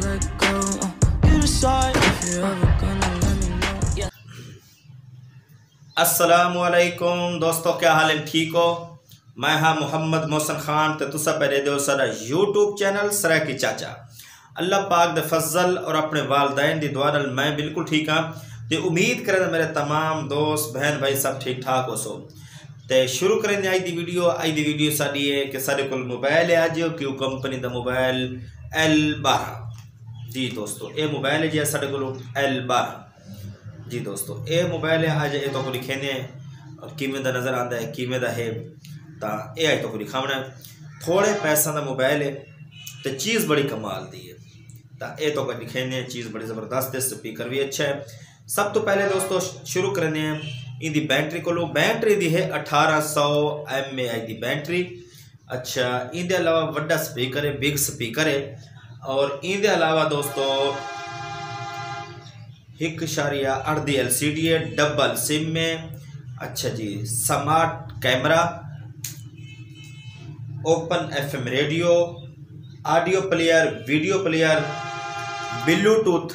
let go. You decide if you're ever gonna let me know. अस्सलामु अलैकुम दोस्तों, क्या हाल है? ठीक हो? मैं हाँ मोहम्मद मोहसन खान ते तुसा पहले दो सारा यूट्यूब चैनल सराइकी चाचा। अल्लाह पाक दे फजल और अपने वालदैन दी दुआ नाल मैं बिल्कुल ठीक हाँ ते उम्मीद करें मेरे तमाम दोस्त बहन भाई सब ठीक ठाक हो सो। ते शुरू करें अज दी वीडियो साड़ी है कि सारे कोल मोबाइल है अज क्यू कंपनी दा मोबाइल L12। जी दोस्तों ये मोबाइल है जी साढ़े को L12। जी दोस्तों ये मोबाइल है अज ये तो को लिखे और किमें दा नज़र आता है किमें दा है तो ये अज तो को लिखावना है। थोड़े पैसा का मोबाइल है तो चीज़ बड़ी कमाल दी है तो ये तो लिखे चीज़ बड़ी ज़बरदस्त है। स्पीकर भी अच्छा है। सब तो पहले दोस्तों शुरू करने इनकी बैटरी को लो। बैटरी दी है 1800 mAh की बैटरी। अच्छा इनके अलावा वड्डा स्पीकर है, बिग स्पीकर है। और इनके अलावा दोस्तों 1.8 LCD है, डबल सिम में। अच्छा जी smart camera, open FM radio, audio player, video player, Bluetooth,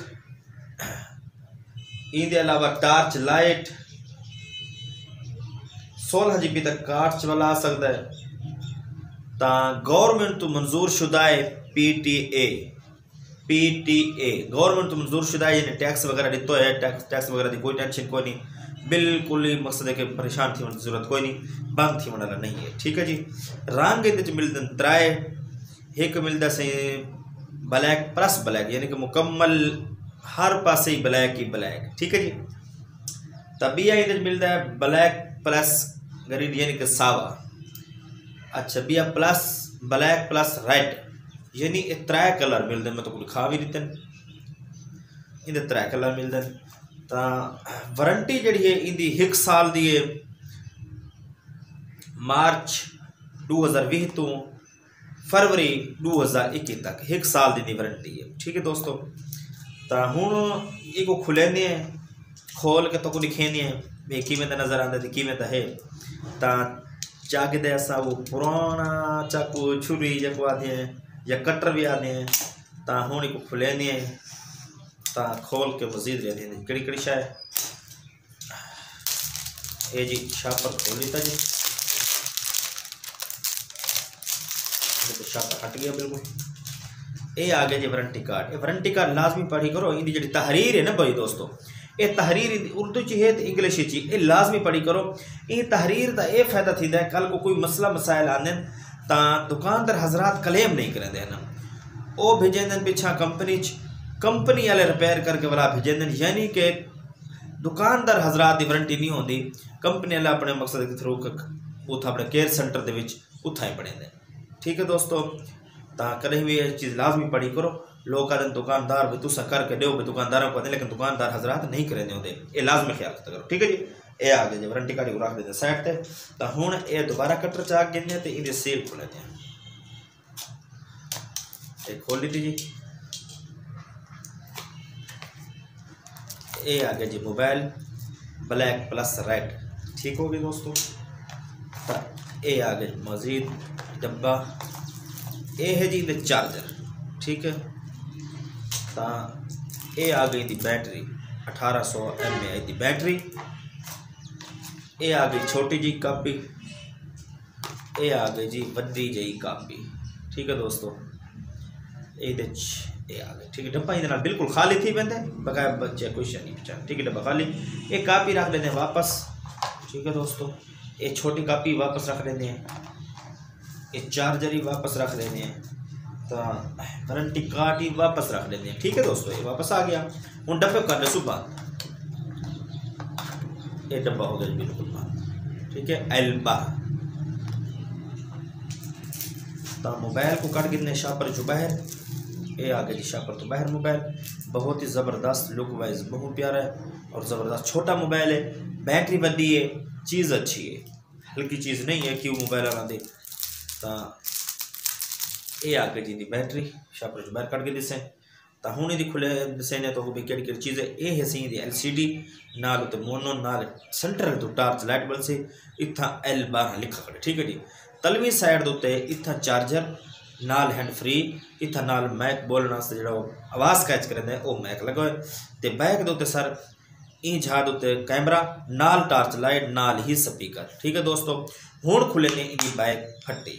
इनके अलावा टार्च लाइट, 16 GB तक कार्च वाला आ सकता है। तो गवर्नमेंट तो मंजूर शुदा है PTA गवर्नमेंट तो मंजूर शुदा है, यानी टैक्स वगैरह दितो है। टैक्स वगैरह की कोई टेंशन कोई नहीं, बिल्कुल ही मकसद है कि परेशान थी होने की जरूरत कोई नहीं, बंद थी होने वाला नहीं है। ठीक है जी। रंग ये मिलते त्राए, एक मिलता से ब्लैक प्लस ब्लैक, यानी कि मुकम्मल हर पासे ही ब्लैक ही ब्लैक। ठीक है जी। तभी ये मिलता है ब्लैक प्लस ग्रीन, यानी कि सावा। अच्छा बिया प्लस ब्लैक प्लस रेड, यानी ये त्रै कलर मिलते हैं। मैं तो लिखा भी दिते इन त्रै कलर मिलते हैं। तो वारंटी जी है इनकी 1 साल की है, मार्च 2020 तो फरवरी 2021 तक 1 साल की वारंटी है। ठीक है दोस्तों। तो हूँ एक खुलेंगे खोल के तो दिखेंगे भी किमें नज़र आता है किमें है। तो चाक दे असा वो पुराना चाकू छुरी जको आते हैं या कटर भी आते हैं। तो हूँ एक खुलेंगे तो खोल के मजीद रहते हैं कड़ी कड़ी शाय ये जी शापर खोल लीता जी। तो शापर हट गया बिल्कुल। ये आ गया जी वारंटी कार्ड। ये वारंटी कार्ड लाजमी पढ़ी करो। इनकी जी तहरीर है ना भाई दोस्तों, ये तहरीर उर्दू च है तो इंग्लिश च, ये लाजमी पढ़ी करो। ये तहरीर का ये फायदा थींदा है कल को कोई मसला मसाइल आने तो दुकानदार हजरात क्लेम नहीं करेंगे है ना, वो भेजेंदन पिछा कंपनी वाले रिपेयर करके वाला भेजेंदन, यानी कि दुकानदार हजरात की वारंटी नहीं होती। कंपनी वाले अपने मकसद के थ्रू उत अपने केयर सेंटर के उथा ही पढ़ेंगे। ठीक है दोस्तों। तो कहीं भी ये चीज़ लाजमी पढ़ी करो। लोग कहते दुकानदार भी तुसा करके दो भी दुकानदारों को, लेकिन दुकानदार हजरात नहीं करेंगे होते, ये लाजमी ख्याल करो। ठीक है जी। ये आ गए जी वारंटी कार्ड को रख देते साइड पे। तो हूँ ये दोबारा कटर च आ गए तो इन्हें सील खोल लेते हैं। ये खोल ली थी जी। ये आ गया जी मोबाइल ब्लैक प्लस रेड। ठीक हो गई दोस्तों। तो ये आ गए मजीद डब्बा, ये है जी चार्जर। ठीक है। तो ये आ गई थी बैटरी 1800 mAh की बैटरी। ये आ गई छोटी जी कापी, ये आ गई जी वड्डी जी कापी। ठीक है दोस्तों। ये आ गई। ठीक है। डब्बा ये बिल्कुल खाली थी बंदे बगैर बच्चे कुछ नहीं बचा। ठीक है। डब्बा खाली। ये कापी रख लेते हैं वापस। ठीक है दोस्तों। ये छोटी कापी वापस रख लेते हैं, ये चार्जर ही वापस रख लेते हैं, तो वारंटी कार्ड ही वापस रख लेते हैं। ठीक है दोस्तों। ये वापस आ गया। हूँ डब्बे कर ले सुबह, ये डब्बा हो गया बिल्कुल बंद। ठीक है। L12। तो मोबाइल को कट गिरने शापर जो बाहर, ये आ गया जी शापर तो बाहर मोबाइल। बहुत ही ज़बरदस्त लुक वाइज बहुत प्यारा है और ज़बरदस्त छोटा मोबाइल है। बैटरी बड़ी है, चीज़ अच्छी है, हल्की चीज़ नहीं है QMobile आना दे। तो ये आ गई जी बैटरी शापर जो बाहर कट गई दिसे। तो हूँ ये खुले दिसे ने तो भी केड़ी चीज़ है। ये है सी LCD नाल उत्ते मोनो नाल सेंटर तो टार्च लाइट बल से इतना L12 लिखा खड़े। ठीक है जी। तलवी साइड के उत्ते इतना चार्जर नाल हैंड फ्री इतना नाल मैक बोलने वास्ते जो आवाज़ कैच करेंगे वो मैक लगे तो बैक के उत्ते सर ई झाड़ उत्ते कैमरा नाल टार्च लाइट नाल ही स्पीकर। ठीक है दोस्तों, हुण खुले ने इनकी बैक फटी,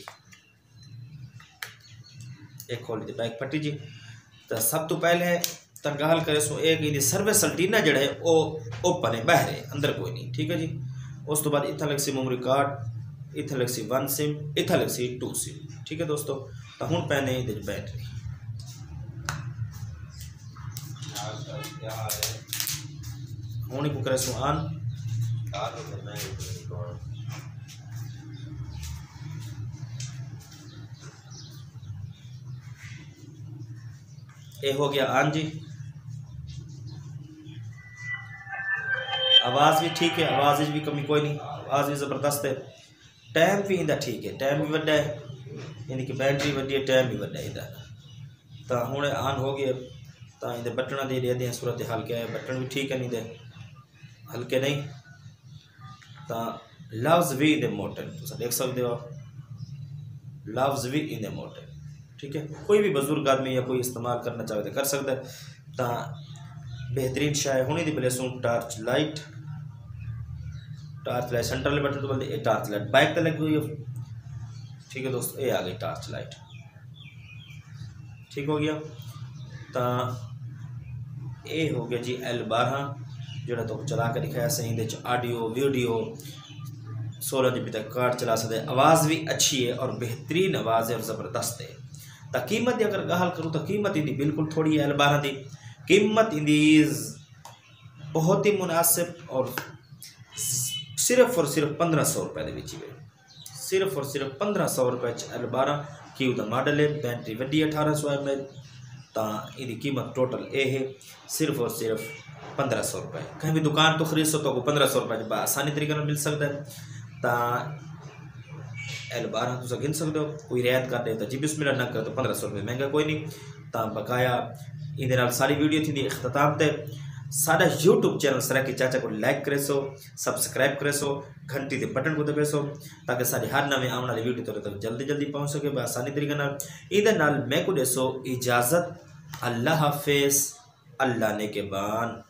एक खोली थी बैक फटी जी। तो सब तो पहले तो गल करे सो एक इनकी सर्विस सल्टीना जड़ा है वो ओपन है बाहर है अंदर कोई नहीं। ठीक है जी, उस तो बाद इतना लग सी मेमोरी कार्ड, इतना लग सी 1 सिम, इतना लग सी 2 सिम। ठीक है दोस्तों, तो हुण पैने इधर बैटरी हुण को करे सो ऑन ये हो गया ऑन जी। आवाज़ भी ठीक है, आवाज़ भी कमी कोई नहीं, आवाज़ भी ज़बरदस्त है। टाइम भी इंदा ठीक है, टाइम भी वड्डा है, यानी कि बैटरी वड्डी है, टाइम भी वड्डा है इंदा। तो हुणे ऑन हो गया तो इंदे बटन दे दे सूरत हाल क्या है, बटन भी ठीक है नहीं दे हल्के नहीं। तो लव्स वी इन द मोटर तुम देख सकते हो, लव्स वी इन द मोटर। ठीक है, कोई भी बुजुर्ग आदमी या कोई इस्तेमाल करना चाहे तो कर सकता है। तो बेहतरीन शाय होनी दी place torch light central button तो बोलते टार्च लाइट बाइक तो लगी हुई है। ठीक है दोस्तों, ये आ गई टार्च लाइट, ठीक हो गया। तो ये हो गया जी L12 जो तो चला कर दिखाया सही, ऑडियो वीडियो 16 GB तक कार्ड चला सकते, आवाज़ भी अच्छी है और बेहतरीन आवाज़ है और ज़बरदस्त है। तो कीमत अगर गल करूँ तो कीमत इंदी बिल्कुल थोड़ी है, L12 की कीमत इंदी बहुत ही मुनासिब और सिर्फ 1500 रुपए के विच सिर्फ और सिर्फ 1500 रुपए L12 की मॉडल है। बैटरी वड्डी 1800 mAh। तो इसकी कीमत टोटल ये है सिर्फ और सिर्फ 1500 रुपए। कहीं भी दुकान तो खरीद सो तो 1500 रुपए आसानी तरीके मिल सकता है। तो L12 तुम गिन सकते हो, कोई रियायत कर दे तो जी बिस्मिल्लाह, ना कर तो 1500 रुपए महंगा कोई नहीं। तो बकाया ये सारी वीडियो थी इख्तिताम ते साडा यूट्यूब चैनल सराइकी चाचा को लाइक करे सो, सब्सक्राइब करे सो, घंटी के बटन को दबे सो ताकि सारी हर नवे आने वाली वीडियो तुहाडे तक जल्दी जल्दी पहुँच सके आसानी तरीके नाल। इहदे नाल मैं को देसो इजाज़त, अल्लाह हाफिज़, अल्लाह ने के बान।